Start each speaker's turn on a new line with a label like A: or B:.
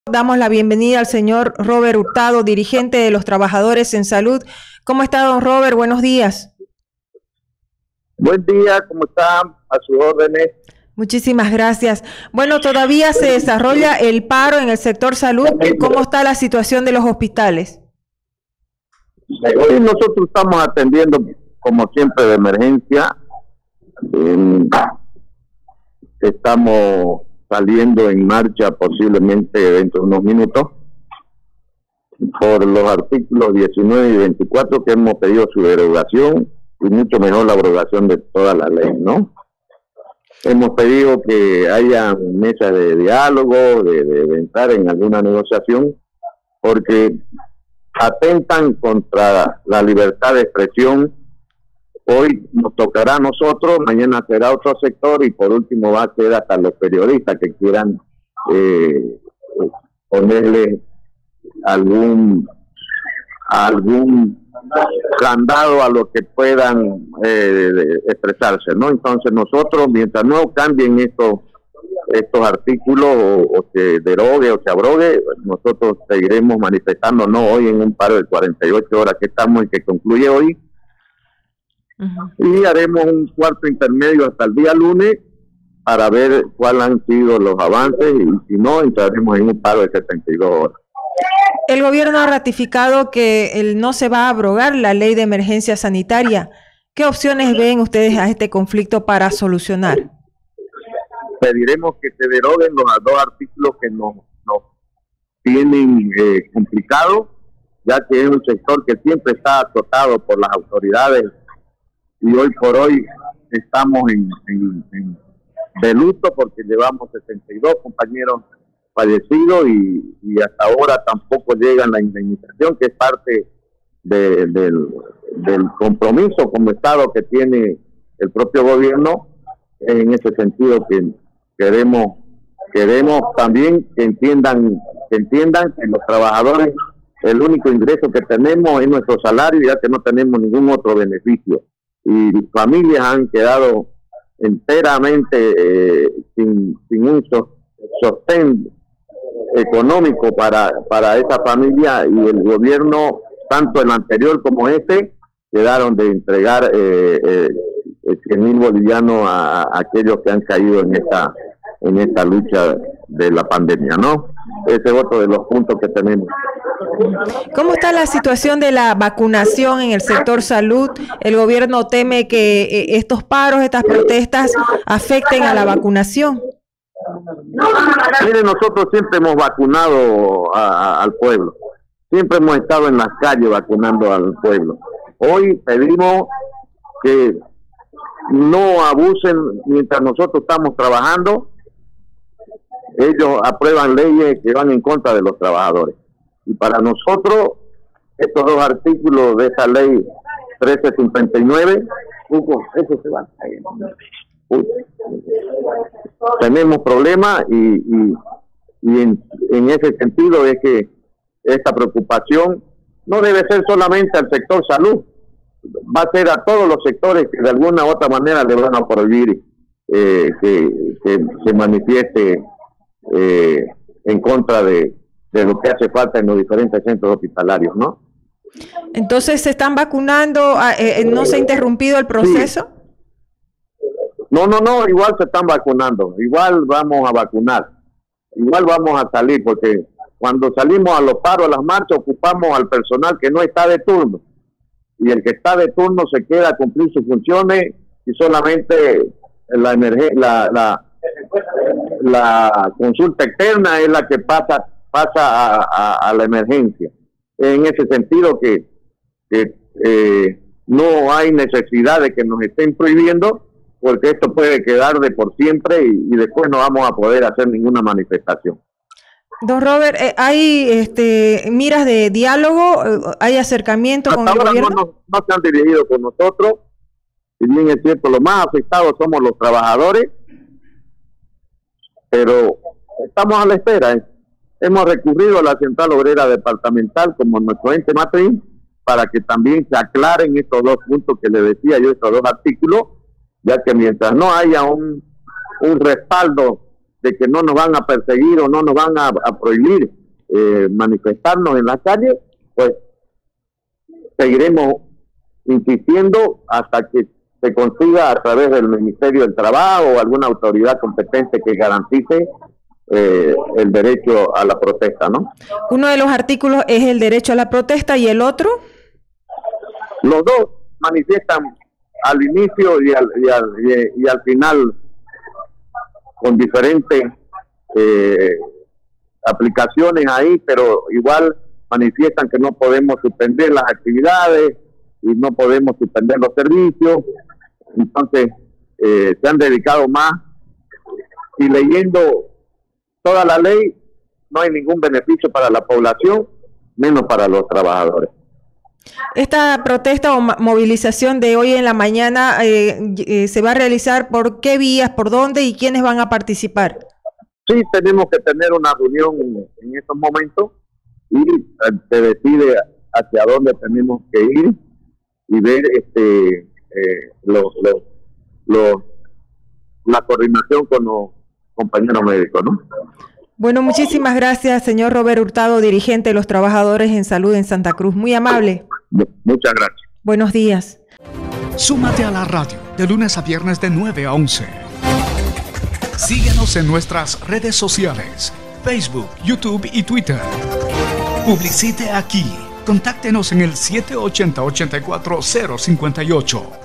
A: Damos la bienvenida al señor Robert Hurtado, dirigente de los trabajadores en salud. ¿Cómo está, don Robert? Buenos días.
B: Buen día, ¿cómo está? A sus órdenes.
A: Muchísimas gracias. Bueno, todavía se desarrolla el paro en el sector salud. ¿Cómo está la situación de los hospitales?
B: Hoy nosotros estamos atendiendo, como siempre, de emergencia. Estamos saliendo en marcha posiblemente dentro de unos minutos por los artículos 19 y 24 que hemos pedido su derogación y mucho mejor la abrogación de toda la ley, ¿no? Hemos pedido que haya mesas de diálogo, de entrar en alguna negociación, porque atentan contra la libertad de expresión. Hoy nos tocará a nosotros, mañana será otro sector y por último va a ser hasta los periodistas que quieran ponerle algún candado a lo que puedan expresarse, ¿no? Entonces nosotros, mientras no cambien estos artículos o se derogue o se abrogue, nosotros seguiremos manifestándonos hoy en un paro de 48 horas que estamos y que concluye hoy. Y haremos un cuarto intermedio hasta el día lunes para ver cuáles han sido los avances y si no, entraremos en un paro de 72 horas.
A: El gobierno ha ratificado que no se va a abrogar la ley de emergencia sanitaria. ¿Qué opciones ven ustedes a este conflicto para solucionar?
B: Pediremos que se deroguen los dos artículos que nos tienen complicados, ya que es un sector que siempre está azotado por las autoridades y hoy por hoy estamos de luto porque llevamos 62 compañeros fallecidos y hasta ahora tampoco llegan la indemnización, que es parte del compromiso como Estado que tiene el propio gobierno. En ese sentido que queremos también que entiendan que los trabajadores el único ingreso que tenemos es nuestro salario, ya que no tenemos ningún otro beneficio y familias han quedado enteramente sin un sostén económico para esa familia, y el gobierno, tanto el anterior como este, quedaron de entregar 100.000 bolivianos a aquellos que han caído en esta lucha de la pandemia, ¿no? Ese es otro de los puntos que tenemos.
A: ¿Cómo está la situación de la vacunación en el sector salud? ¿El gobierno teme que estos paros, estas protestas afecten a la vacunación?
B: Mire, nosotros siempre hemos vacunado al pueblo. Siempre hemos estado en las calles vacunando al pueblo. Hoy pedimos que no abusen mientras nosotros estamos trabajando. Ellos aprueban leyes que van en contra de los trabajadores. Y para nosotros, estos dos artículos de esa ley 1359, eso se va. Tenemos problemas y en ese sentido es que esta preocupación no debe ser solamente al sector salud, va a ser a todos los sectores que de alguna u otra manera le van a prohibir que se manifieste en contra de lo que hace falta en los diferentes centros hospitalarios, ¿no?
A: Entonces, ¿se están vacunando? ¿No se ha interrumpido el proceso?
B: Sí. No, igual se están vacunando, igual vamos a vacunar, igual vamos a salir, porque cuando salimos a los paros, a las marchas, ocupamos al personal que no está de turno, y el que está de turno se queda a cumplir sus funciones y solamente la consulta externa es la que pasa a la emergencia. En ese sentido que no hay necesidad de que nos estén prohibiendo, porque esto puede quedar de por siempre y después no vamos a poder hacer ninguna manifestación.
A: Don Robert, ¿hay miras de diálogo? ¿Hay acercamiento con el gobierno?
B: No se han dirigido con nosotros, y bien es cierto, los más afectados somos los trabajadores, pero estamos a la espera. Hemos recurrido a la Central Obrera Departamental como nuestro ente matriz para que también se aclaren estos dos puntos que le decía yo, estos dos artículos, ya que mientras no haya un respaldo de que no nos van a perseguir o no nos van a prohibir manifestarnos en la calle, pues seguiremos insistiendo hasta que se consiga a través del Ministerio del Trabajo o alguna autoridad competente que garantice el derecho a la protesta, ¿no?
A: Uno de los artículos es el derecho a la protesta y el otro.
B: Los dos manifiestan al inicio y al final con diferentes aplicaciones ahí, pero igual manifiestan que no podemos suspender las actividades y no podemos suspender los servicios. Entonces se han dedicado más, y leyendo toda la ley no hay ningún beneficio para la población, menos para los trabajadores.
A: Esta protesta o movilización de hoy en la mañana se va a realizar ¿por qué vías, por dónde y quiénes van a participar?
B: Sí, tenemos que tener una reunión en estos momentos y se decide hacia dónde tenemos que ir y ver la coordinación con los compañeros médicos, ¿no?
A: Bueno, muchísimas gracias, señor Robert Hurtado, dirigente de los trabajadores en salud en Santa Cruz. Muy amable.
B: Muchas gracias.
A: Buenos días.
C: Súmate a la radio de lunes a viernes de 9 a 11. Síguenos en nuestras redes sociales, Facebook, YouTube y Twitter. Publicite aquí. Contáctenos en el 780-84058.